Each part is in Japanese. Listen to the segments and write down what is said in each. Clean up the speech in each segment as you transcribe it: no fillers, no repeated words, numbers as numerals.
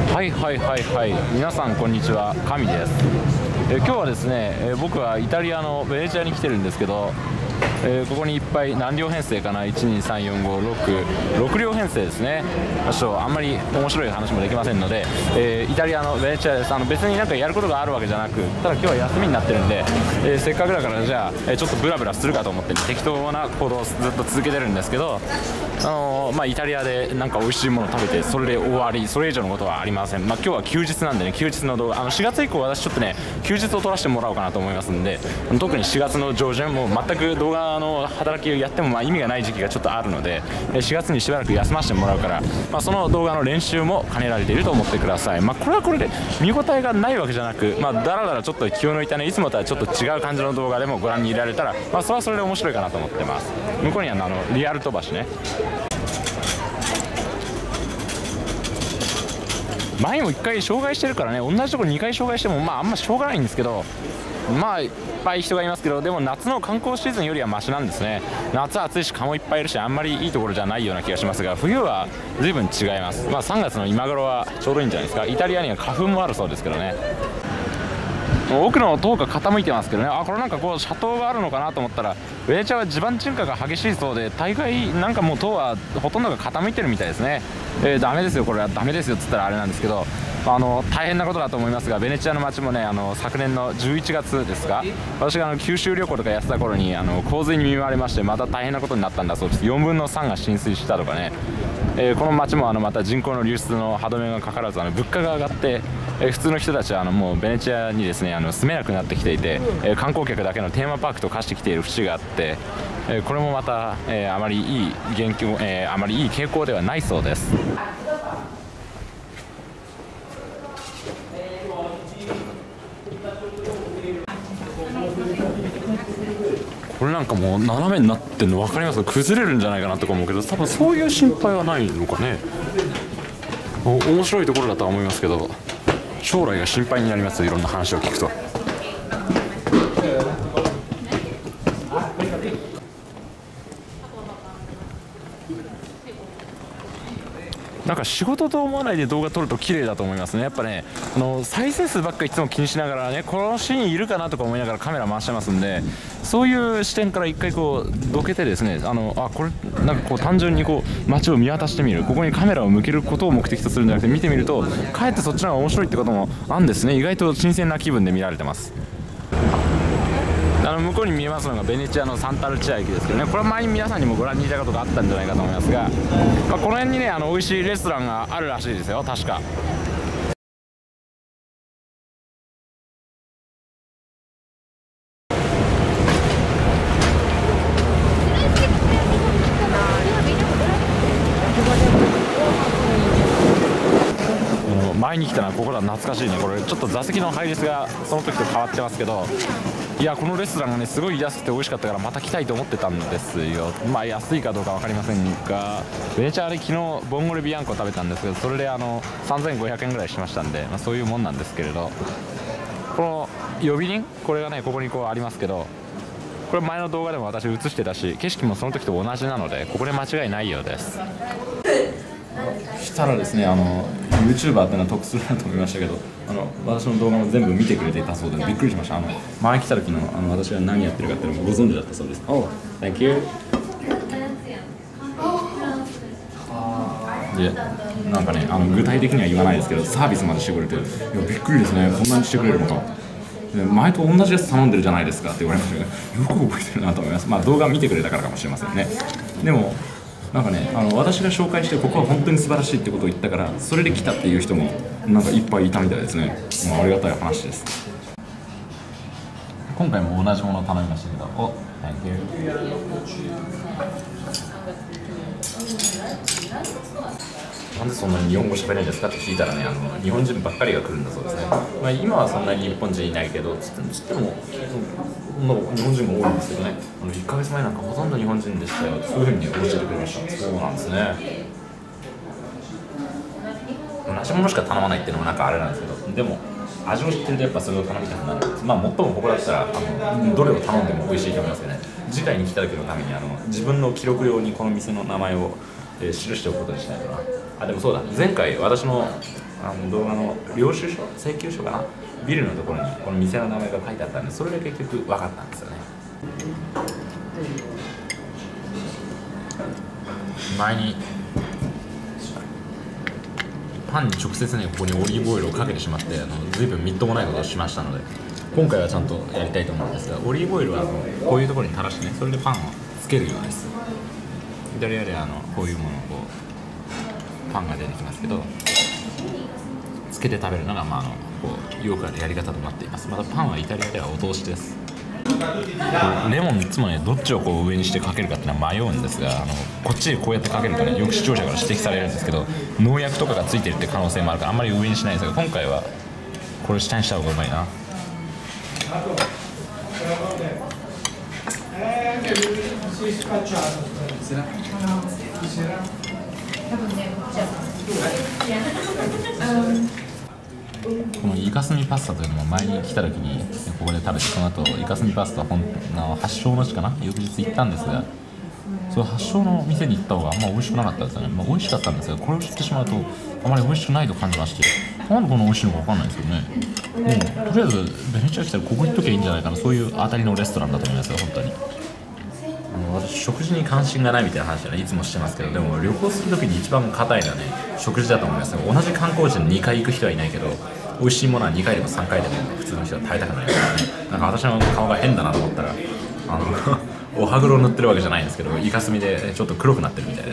はいはいはいはい、皆さんこんにちは、神です。今日はですね、僕はイタリアのベネチアに来てるんですけど、ここにいっぱい何両編成かな、1234566両編成ですね。ちょっとあんまり面白い話もできませんので、イタリアのベネチアです。別になんかやることがあるわけじゃなく、ただ今日は休みになってるんで、せっかくだからじゃあ、ちょっとブラブラするかと思って適当な行動をずっと続けてるんですけど、イタリアでなんか美味しいものを食べてそれで終わり、それ以上のことはありません。今日は休日なんでね、休日の動画、4月以降私ちょっとね休日を取らせてもらおうかなと思いますんで、特に4月の上旬もう全く動画の働きをやっても意味がない時期がちょっとあるので、4月にしばらく休ませてもらうから、その動画の練習も兼ねられていると思ってください。これはこれで見応えがないわけじゃなく、だらだらちょっと気を抜いたね、いつもとはちょっと違う感じの動画でもご覧に入れられたら、それはそれで面白いかなと思ってます。向こうにはリアル飛ばしね、前も1回障害してるからね、同じところ2回障害してもあんましょうがないんですけど、いっぱい人がいますけど、でも夏の観光シーズンよりはマシなんですね。夏は暑いし蚊もいっぱいいるし、あんまりいいところじゃないような気がしますが、冬は随分違います。3月の今頃はちょうどいいんじゃないですか。イタリアには花粉もあるそうですけどね。奥の塔が傾いてますけどね、これなんかこう斜塔があるのかなと思ったら、ベネチアは地盤沈下が激しいそうで、大概なんかもう塔はほとんどが傾いてるみたいですね。ダメですよ、これはダメですよっつったらあれなんですけど、大変なことだと思いますが、ベネチアの街もね、昨年の11月ですか、私が九州旅行とかやってた頃に洪水に見舞われまして、また大変なことになったんだそうです。4分の3が浸水したとかね。この街もまた人口の流出の歯止めがかからず物価が上がって、普通の人たちはもうベネチアにですね住めなくなってきていて、観光客だけのテーマパークと化してきている節があって、これもまた、あまりいいあまりいい傾向ではないそうです。これなんかもう斜めになってるの分かります？崩れるんじゃないかなとか思うけど、多分そういう心配はないのかね。面白いところだとは思いますけど、将来が心配になります。いろんな話を聞くと。なんか仕事と思わないで動画撮ると綺麗だと思いますね。やっぱね、再生数ばっかりいつも気にしながらね、このシーンいるかなとか思いながらカメラ回してますんで、そういう視点から一回こうどけてですね、これなんかこう単純にこう街を見渡してみる、ここにカメラを向けることを目的とするんじゃなくて、見てみるとかえってそっちの方が面白いってこともあるんですね。意外と新鮮な気分で見られてます。向こうに見えますのがベネチアのサンタルチア駅ですけどね、これは前に皆さんにもご覧にいたことがあったんじゃないかと思いますが、この辺にね美味しいレストランがあるらしいですよ、確か。前に来たのはここだ、懐かしいね。これちょっと座席の配列がその時と変わってますけど、いやこのレストランがねすごい安くて美味しかったからまた来たいと思ってたんですよ。安いかどうか分かりませんが、ベネチアで昨日ボンゴレビアンコ食べたんですけど、それで3500円ぐらいしましたんで、そういうもんなんですけれど、この呼び鈴、これがねここにこうありますけど、これ前の動画でも私映してたし、景色もその時と同じなのでここで間違いないようです。したらですね、YouTuber ってのは得するなと思いましたけど、私の動画も全部見てくれていたそうでびっくりしました。前来た時の私が何やってるかっていうのもご存知だったそうです。Oh, thank you. で、なんかね具体的には言わないですけど、サービスまでしてくれて、いやびっくりですね、こんなにしてくれるのか。前と同じやつ頼んでるじゃないですかって言われましたけど、よく覚えてるなと思います。動画見てくれたからかもしれませんね。でもなんかね、私が紹介してここは本当に素晴らしいってことを言ったから、それで来たっていう人もなんかいっぱいいたみたいですね。ありがたい話です。今回も同じものを頼みましたけど、お、Thank you。なんでそんなに日本語喋れるんですかって聞いたらね、日本人ばっかりが来るんだそうですね。今はそんなに日本人いないけど、つっても日本人が多いんですけどね、1ヶ月前なんかほとんど日本人でしたよ。そういうふうに教えてくれました。そうなんですね。同じものしか頼まないっていうのもなんかあれなんですけど、でも味を知ってるとやっぱそれを頼みたくなるんです。最もここだったらどれを頼んでも美味しいと思いますよね。次回に来た時のために自分の記録用にこの店の名前を記しておくことにしないとな。でもそうだ、前回私の動画の領収書請求書かな、ビルのところにこの店の名前が書いてあったんで、それで結局分かったんですよね。前にパンに直接ねここにオリーブオイルをかけてしまって、随分みっともないことをしましたので、今回はちゃんとやりたいと思うんですが、オリーブオイルはこういうところに垂らしてね、それでパンをつけるようです。イタリアでこういうものをこうパンが出てきますけど、つけて食べるのがこうよくあるやり方となっています。またパンはイタリアではお通しです。レモンいつもねどっちをこう上にしてかけるかっていうのは迷うんですが、こっちでこうやってかけるとねよく視聴者から指摘されるんですけど、農薬とかがついてるって可能性もあるからあんまり上にしないんですが、今回はこれ下にした方がうまいな。このイカスミパスタというのも前に来た時にここで食べて、その後イカスミパスタ発祥の地かな、翌日行ったんですが、その発祥の店に行った方があんま美味しくなかったですよね。美味しかったんですが、これを知ってしまうとあまり美味しくないと感じまして、なんでこんな美味しいのか分かんないですよね。もうとりあえずベネチア来たらここに行っときゃいいんじゃないかな、そういう当たりのレストランだと思いますよ本当に。私食事に関心がないみたいな話はねいつもしてますけど、でも旅行する時に一番硬いのはね食事だと思いますよ。同じ観光地に2回行く人はいないけど、美味しいものは2回でも3回でも普通の人は食べたくないからね。なんか私の顔が変だなと思ったらお歯黒塗ってるわけじゃないんですけど、イカスミでちょっと黒くなってるみたいです。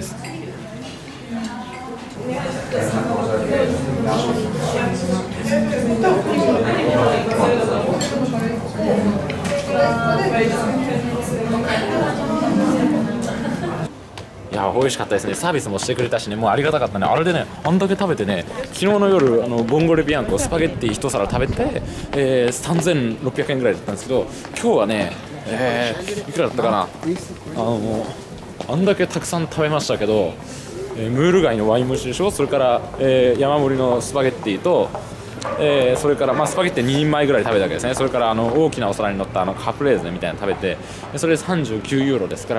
いや美味しかったですね。サービスもしてくれたしね、もうありがたかったね。あれでねあんだけ食べてね、昨日の夜ボンゴレビアンコスパゲッティ1皿食べて、3600円ぐらいだったんですけど、今日はね、いくらだったかな、あんだけたくさん食べましたけど、ムール貝のワイン蒸しでしょ、それから、山盛りのスパゲッティと、それからスパゲッティ2人前ぐらい食べたわけですね。それから大きなお皿に乗ったカプレーゼみたいなの食べて、それで39ユーロですから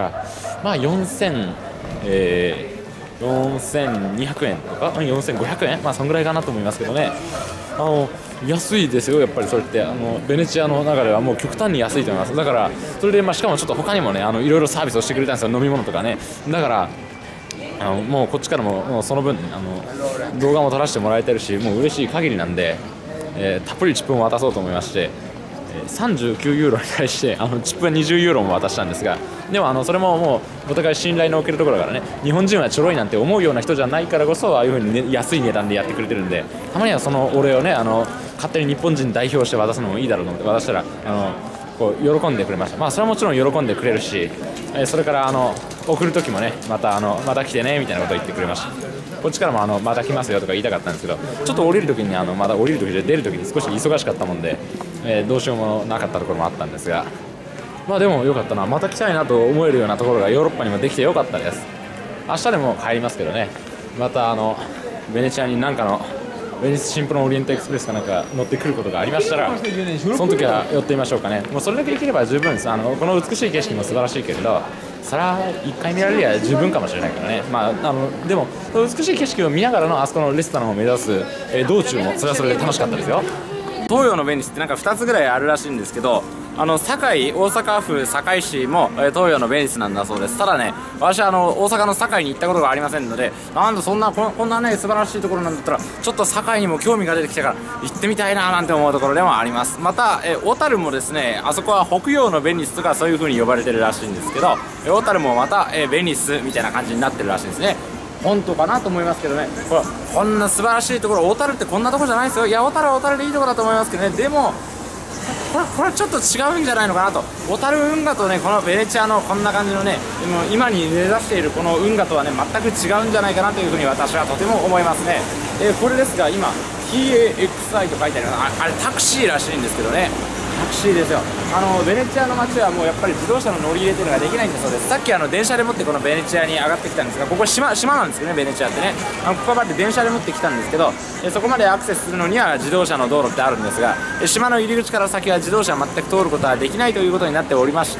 、4200円とか4500円、そんぐらいかなと思いますけどね。安いですよやっぱり。それってベネチアの中ではもう極端に安いと思います。だからそれでしかもちょっと他にもねいろいろサービスをしてくれたんですよ、飲み物とかね。だからもうこっちからもその分動画も撮らせてもらえてるし、もう嬉しい限りなんで、たっぷりチップも渡そうと思いまして、39ユーロに対してチップは20ユーロも渡したんですが、でもそれももうお互い信頼のおけるところだからね、日本人はちょろいなんて思うような人じゃないからこそああいう風に、ね、安い値段でやってくれてるんで、たまにはそのお礼をね勝手に日本人代表して渡すのもいいだろうと思って渡したらこう喜んでくれました。それはもちろん喜んでくれるし、それから送る時もねまた来てねみたいなことを言ってくれました。こっちからもまた来ますよとか言いたかったんですけど、ちょっと降りる時にまだ降りる時で出る時に少し忙しかったもんで、どうしようもなかったところもあったんですが、でもよかったな、また来たいなと思えるようなところがヨーロッパにもできてよかったです。明日でも帰りますけどね、またベネチアになんかのベニスシンプロンオリエントエクスプレスかなんか乗ってくることがありましたら、その時は寄ってみましょうかね。もうそれだけできれば十分です。この美しい景色も素晴らしいけれど、それは1回見られりゃ十分かもしれないからね。でも美しい景色を見ながらのあそこのレストランを目指す、道中もそれはそれで楽しかったですよ。東洋のベニスってなんか2つぐらいあるらしいんですけど、堺、大阪府堺市も、東洋のベニスなんだそうです。ただね、私は大阪の堺に行ったことがありませんので、なんだそんなこんなね素晴らしいところなんだったらちょっと堺にも興味が出てきたから行ってみたいななんて思うところでもあります。また小樽もですね、あそこは北洋のベニスとかそういう風に呼ばれてるらしいんですけど、小樽もまたベニスみたいな感じになってるらしいですね。本当かなと思いますけどね。こんな素晴らしいところ、小樽ってこんなところじゃないですよ。いや小樽は小樽でいいところだと思いますけどね。でもこれちょっと違うんじゃないのかなと。小樽運河とねこのベネチアのこんな感じのね今に根ざしているこの運河とはね全く違うんじゃないかなというふうに私はとても思いますね。これですが今 TAXI と書いてあるのはあれタクシーらしいんですけどね、タクシーですよ。ベネチアの街はもうやっぱり自動車の乗り入れというのができないんだそうです。さっき電車でもってこのベネチアに上がってきたんですが、ここ島なんですけどね、ベネチアってねここまで電車で持ってきたんですけど、そこまでアクセスするのには自動車の道路ってあるんですが、島の入り口から先は自動車は全く通ることはできないということになっておりまして、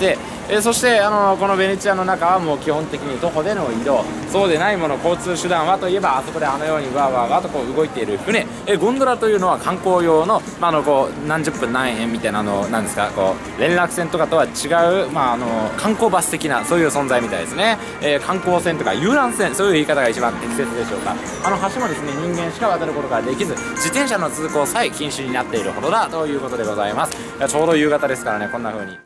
そしてこのベネチアの中はもう基本的に徒歩での移動、そうでないもの交通手段はといえば、あそこであのようにわーわーわーとこう動いている船、ゴンドラというのは観光用の、こう何十分何円みたいななんですか、こう連絡船とかとは違う、観光バス的なそういう存在みたいですね。観光船とか遊覧船、そういう言い方が一番適切でしょうか。橋もですね、人間しか渡ることができず、自転車の通行さえ禁止になっているほどだということでございます。ちょうど夕方ですからね、こんな風に